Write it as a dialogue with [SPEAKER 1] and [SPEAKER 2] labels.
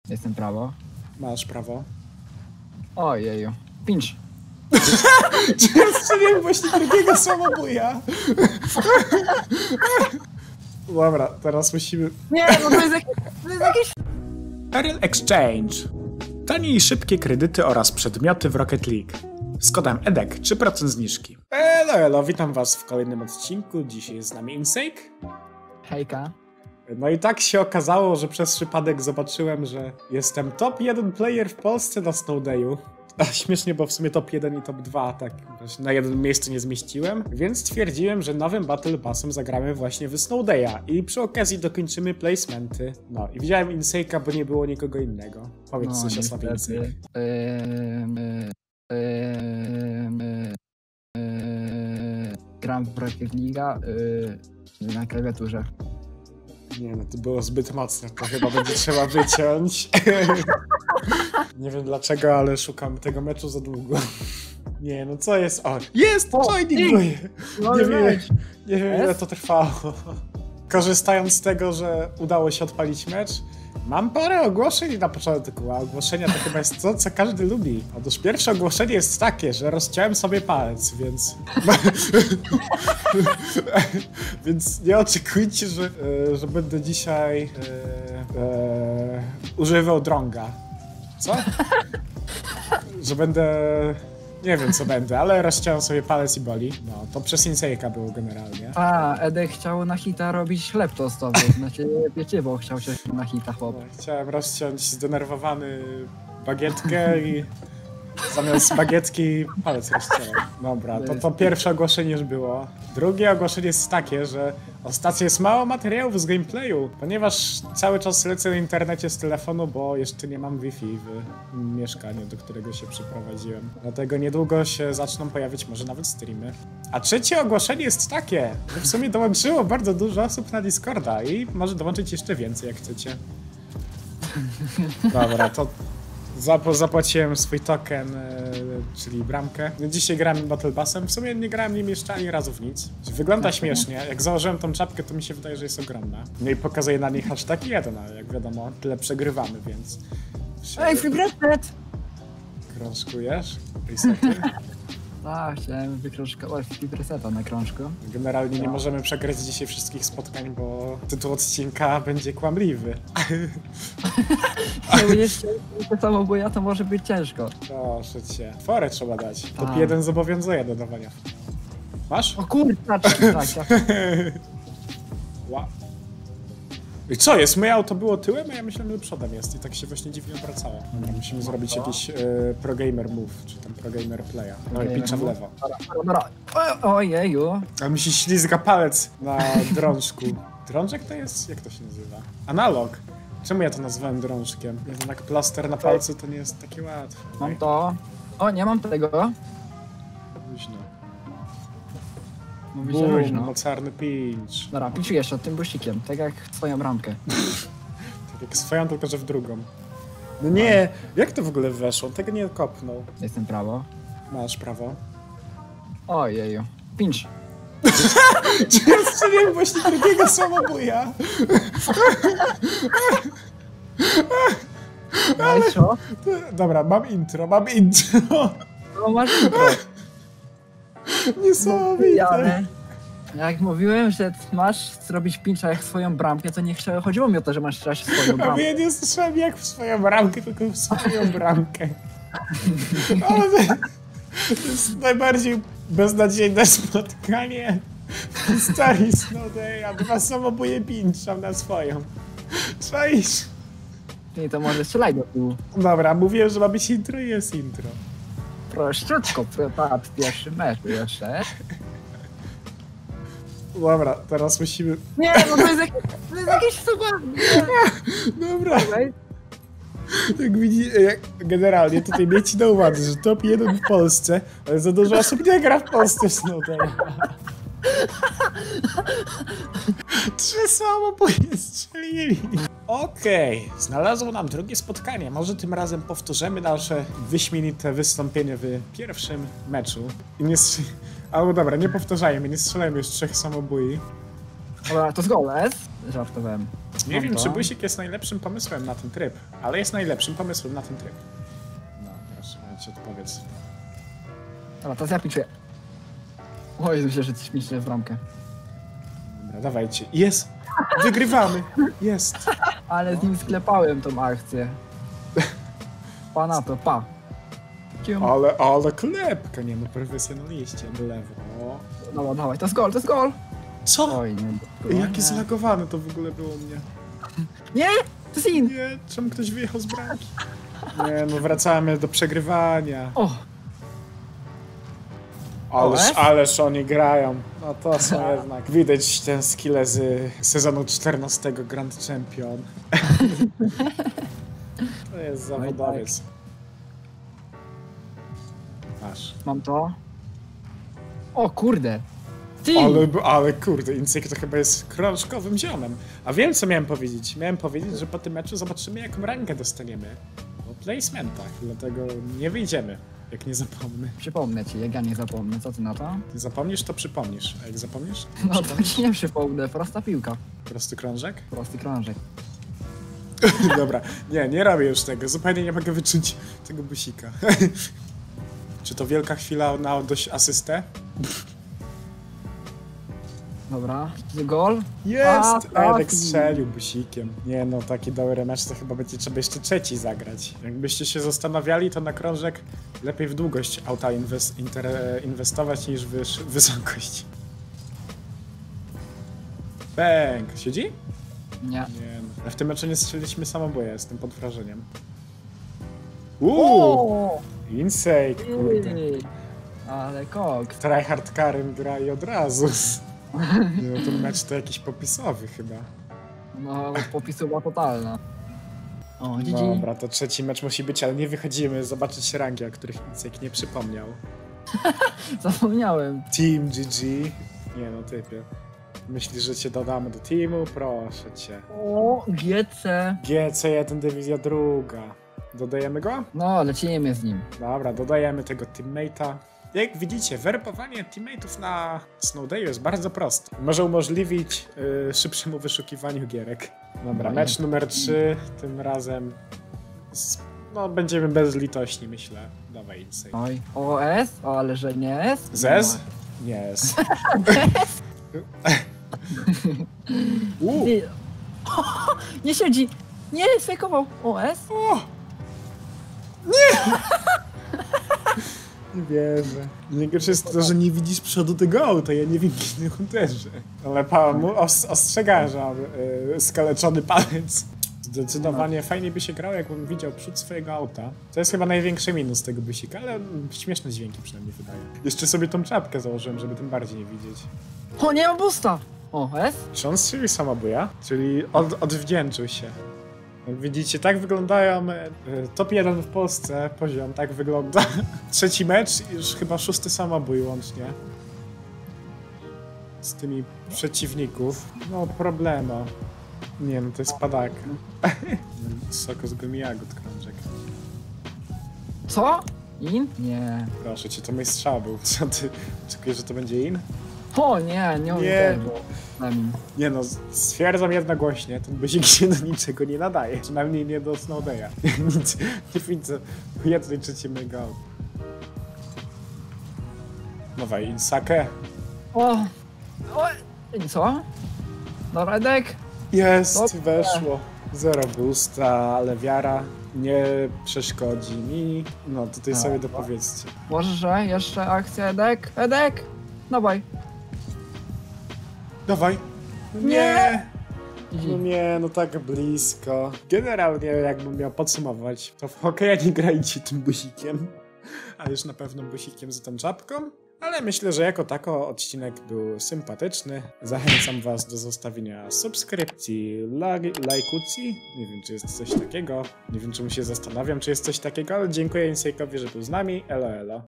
[SPEAKER 1] Jestem prawo.
[SPEAKER 2] Masz prawo.
[SPEAKER 1] Ojeju. Pinch.
[SPEAKER 2] Czy ja strzeliłem właśnie drugiego samobuja? Dobra, teraz musimy...
[SPEAKER 1] Nie, no to jest jakieś...
[SPEAKER 2] Ariel Exchange. Tanie i szybkie kredyty oraz przedmioty w Rocket League. Z kodem EDEK 3% zniżki. Elo, witam was w kolejnym odcinku. Dzisiaj jest z nami Insake.
[SPEAKER 1] Hejka.
[SPEAKER 2] No i tak się okazało, że przez przypadek zobaczyłem, że jestem top 1 player w Polsce na Snowdayu. A śmiesznie, bo w sumie top 1 i top 2 tak na jednym miejscu nie zmieściłem, więc stwierdziłem, że nowym Battle Passem zagramy właśnie w Snowdaya i przy okazji dokończymy placementy. No i widziałem Insake'a, bo nie było nikogo innego. Powiedz coś o sobie, Insake.
[SPEAKER 1] Gram w Rocket League'a na klawiaturze.
[SPEAKER 2] Nie no, to było zbyt mocne, to chyba będzie trzeba wyciąć. Nie wiem dlaczego, ale szukam tego meczu za długo. Nie no, co jest? O, jest! Joining! Nie wiem ile to trwało. Korzystając z tego, że udało się odpalić mecz, mam parę ogłoszeń na początku, a ogłoszenia to chyba jest to, co każdy lubi. Otóż pierwsze ogłoszenie jest takie, że rozciąłem sobie palec, więc... więc nie oczekujcie, że będę dzisiaj używał drąga. Co? Że będę... Nie wiem co będę, ale rozciąłem sobie palec i boli. No, to przez Insake'a było generalnie.
[SPEAKER 1] A, Edek chciał na hita robić chleb tostowy, znaczy pieczywo chciał się na hita, chłop.
[SPEAKER 2] No, chciałem rozciąć zdenerwowany bagietkę i zamiast bagietki palec rozciąłem. Dobra, to pierwsze ogłoszenie już było. Drugie ogłoszenie jest takie, że ostatnio jest mało materiałów z gameplayu, ponieważ cały czas lecę na internecie z telefonu, bo jeszcze nie mam Wi-Fi w mieszkaniu, do którego się przeprowadziłem. Dlatego niedługo się zaczną pojawić może nawet streamy. A trzecie ogłoszenie jest takie, że w sumie dołączyło bardzo dużo osób na Discorda i może dołączyć jeszcze więcej jak chcecie. Dobra, to... Zapłaciłem swój token, czyli bramkę. Dzisiaj grałem Battle Passem. W sumie nie grałem nim jeszcze ani razu w nic. Wygląda śmiesznie. Jak założyłem tą czapkę, to mi się wydaje, że jest ogromna. No i pokazuję na niej hashtag 1, ale jak wiadomo, tyle przegrywamy, więc...
[SPEAKER 1] Ej, Fibreset!
[SPEAKER 2] Krążkujesz? Resety?
[SPEAKER 1] Tak, chciałem wykrążkować Fibreseta na krążku.
[SPEAKER 2] Generalnie nie możemy przegrać dzisiaj wszystkich spotkań, bo tytuł odcinka będzie kłamliwy.
[SPEAKER 1] Jak będziesz chciał to samo, bo ja to może być ciężko.
[SPEAKER 2] Proszę cię. Forę trzeba dać. Top 1 zobowiązuje do dawania. Masz?
[SPEAKER 1] O kurwa, tak.
[SPEAKER 2] Wow. I co jest? Moje auto było tyłem, a ja myślałem, że przodem jest i tak się właśnie dziwnie obracało. Dobra, musimy zrobić jakiś pro gamer move, czy tam pro gamer playa. No i pincza w lewo.
[SPEAKER 1] Dobra. Ojeju.
[SPEAKER 2] A mi się ślizga palec na drążku. Drążek to jest? Jak to się nazywa? Analog. Czemu ja to nazwałem drążkiem? Jednak plaster na palcu to nie jest takie łatwe.
[SPEAKER 1] Mam to. O, nie mam tego.
[SPEAKER 2] Luźno.
[SPEAKER 1] Mówi się luźno.
[SPEAKER 2] Mocarny pinch.
[SPEAKER 1] Dobra, pinczu jeszcze tym buścikiem, tak jak swoją bramkę.
[SPEAKER 2] Tak jak swoją, tylko że w drugą. No nie, jak to w ogóle weszło? On tego nie kopnął.
[SPEAKER 1] Jestem prawo.
[SPEAKER 2] Masz prawo.
[SPEAKER 1] Ojeju. Pinch.
[SPEAKER 2] Czy ja strzeliłem właśnie drugiego samobuja?
[SPEAKER 1] Ale co?
[SPEAKER 2] Dobra, mam intro.
[SPEAKER 1] No masz intro.
[SPEAKER 2] Niesamowite.
[SPEAKER 1] Jak mówiłem, że masz zrobić pincha jak swoją bramkę, to nie chodziło mi o to, że masz strzelać swoją bramkę.
[SPEAKER 2] A ja nie słyszałem jak w swoją bramkę, tylko w swoją bramkę. Ale to jest najbardziej beznadziejne spotkanie w historii Snowdaya. Dwa samobuje pinczam na swoją. Czaisz?
[SPEAKER 1] Nie, to może strzelaj do tyłu.
[SPEAKER 2] Dobra, mówiłem, że ma być intro i jest intro.
[SPEAKER 1] Prościutko, patrz, pierwszy mecz jeszcze.
[SPEAKER 2] Dobra, teraz musimy...
[SPEAKER 1] Nie, no to jest jakieś super.
[SPEAKER 2] Dobra. Jak widzicie, generalnie tutaj miejcie na uwadze, że top 1 w Polsce, ale za dużo osób nie gra w Polsce w Snowdaya. 3 samobuje strzelili. Okej, znalazło nam drugie spotkanie. Może tym razem powtórzymy nasze wyśmienite wystąpienie w pierwszym meczu. I nie dobra, nie powtarzajmy, nie strzelajmy już 3 samobój.
[SPEAKER 1] Dobra, to z gol, żartowałem.
[SPEAKER 2] Nie
[SPEAKER 1] Mam
[SPEAKER 2] wiem,
[SPEAKER 1] to.
[SPEAKER 2] czy busik jest najlepszym pomysłem na ten tryb, ale jest najlepszym pomysłem na ten tryb. No, proszę, ja ci odpowiedz.
[SPEAKER 1] Dobra, teraz ja piszę. Oj, myślę, że coś pisze w bramkę.
[SPEAKER 2] Dobra, dawajcie. Jest! Wygrywamy! Jest!
[SPEAKER 1] Ale z nim sklepałem tą akcję. Pa na to, pa. Cium.
[SPEAKER 2] Ale klepka, nie no, profesjonaliście, do lewo. O.
[SPEAKER 1] Dobra, dawaj, to jest gol, to jest gol.
[SPEAKER 2] Co?
[SPEAKER 1] Oj, nie.
[SPEAKER 2] Jakie zlagowane to w ogóle było u mnie.
[SPEAKER 1] Nie, to jest in.
[SPEAKER 2] Nie, czemu ktoś wyjechał z bramki? Nie no, wracamy do przegrywania.
[SPEAKER 1] O,
[SPEAKER 2] Ależ oni grają. No to są jednak. Widać ten skille z sezonu 14 Grand Champion. To jest zawodowiec. Masz.
[SPEAKER 1] mam to. O kurde. Ty.
[SPEAKER 2] Ale kurde, Insek to chyba jest krążkowym ziomem. A wiem co miałem powiedzieć. Miałem powiedzieć, że po tym meczu zobaczymy jaką rangę dostaniemy. Po placementach, dlatego nie wyjdziemy, jak nie zapomnę.
[SPEAKER 1] Przypomnę ci, jak ja nie zapomnę, co ty na to?
[SPEAKER 2] Ty zapomnisz, to przypomnisz. A jak zapomnisz?
[SPEAKER 1] No to ci nie przypomnę, prosta piłka.
[SPEAKER 2] Prosty krążek?
[SPEAKER 1] Prosty krążek.
[SPEAKER 2] Dobra, nie robię już tego. Zupełnie nie mogę wyczuć tego busika. Czy to wielka chwila na dość asystę?
[SPEAKER 1] Dobra, gol.
[SPEAKER 2] Jest!
[SPEAKER 1] A,
[SPEAKER 2] Edek strzelił busikiem. Nie no, taki dobry mecz to chyba będzie trzeba jeszcze trzeci zagrać. Jakbyście się zastanawiali, to na krążek lepiej w długość auta inwestować niż w wysokość. Bęk! Siedzi?
[SPEAKER 1] Nie.
[SPEAKER 2] Nie no. A w tym meczu nie strzeliliśmy samoboja, jestem pod wrażeniem.
[SPEAKER 1] O!
[SPEAKER 2] Insake, kurde.
[SPEAKER 1] Ej, ale koks.
[SPEAKER 2] Tryhardkarem gra i od razu. Nie, no, ten mecz to jakiś popisowy chyba.
[SPEAKER 1] No, popisuwa totalna. O, GG.
[SPEAKER 2] Dobra, to trzeci mecz musi być, ale nie wychodzimy zobaczyć rangi, o których Insake nie przypomniał.
[SPEAKER 1] Zapomniałem.
[SPEAKER 2] Team GG. Nie no, typie. Myślisz, że cię dodamy do teamu? Proszę cię.
[SPEAKER 1] O, GC.
[SPEAKER 2] GC1 dywizja druga. Dodajemy go?
[SPEAKER 1] No, lecimy z nim.
[SPEAKER 2] Dobra, dodajemy tego teammate'a. Jak widzicie, werbowanie teammate'ów na Snowdayu jest bardzo proste. Może umożliwić szybszemu wyszukiwaniu gierek. Dobra, mecz numer 3, tym razem no, będziemy bezlitośni, myślę. Dawaj, Insane.
[SPEAKER 1] Oj, OS? O, ale że nie jest?
[SPEAKER 2] Zez? Nie jest.
[SPEAKER 1] Ty. Nie siedzi! Nie, sfejkował! OS?
[SPEAKER 2] O! Nie! Nie wierzę. Najgorsze jest to, że nie widzisz przodu tego auta, ja nie wiem, kiedy uderzę. Ale mu ostrzega, że mam skaleczony palec. Zdecydowanie fajnie by się grało, jakbym widział przód swojego auta. To jest chyba największy minus tego busika, ale śmieszne dźwięki przynajmniej wydaje. Jeszcze sobie tą czapkę założyłem, żeby tym bardziej nie widzieć.
[SPEAKER 1] O, nie ma busta! OS?
[SPEAKER 2] Czy on strzelił samobuja? Czyli odwdzięczył się. Jak widzicie, tak wyglądają top 1 w Polsce, poziom, tak wygląda. Trzeci mecz i już chyba 6. samobój łącznie. Z tymi przeciwników. No problemo. Nie no, to jest padak. Soko z gumi jagód, krążek.
[SPEAKER 1] Co? In? Nie.
[SPEAKER 2] Proszę cię, to mój strzał był. Co ty, oczekujesz, że to będzie in?
[SPEAKER 1] O, nie tego.
[SPEAKER 2] Nie no, stwierdzam jednogłośnie, ten buzik się do niczego nie nadaje. Przynajmniej nie do Snowdaya. Nic, nie widzę jednej trzeciej mega. Dawaj, Insake.
[SPEAKER 1] O! Co? Dobra, Edek?
[SPEAKER 2] Jest,
[SPEAKER 1] Dobrze.
[SPEAKER 2] weszło. Zero boosta, ale wiara nie przeszkodzi mi. No, tutaj sobie dopowiedzcie.
[SPEAKER 1] Może jeszcze akcja Edek? Edek! Dawaj.
[SPEAKER 2] Dawaj.
[SPEAKER 1] Nie!
[SPEAKER 2] No nie, no tak blisko. Generalnie, jakbym miał podsumować, to w hokeja nie grajcie tym busikiem, a już na pewno busikiem z tą czapką. Ale myślę, że jako tako odcinek był sympatyczny. Zachęcam was do zostawienia subskrypcji, lajkucji. Nie wiem, czy jest coś takiego. Nie wiem, czemu się zastanawiam, czy jest coś takiego, ale dziękuję Insake'owi, że był z nami. Elo, elo.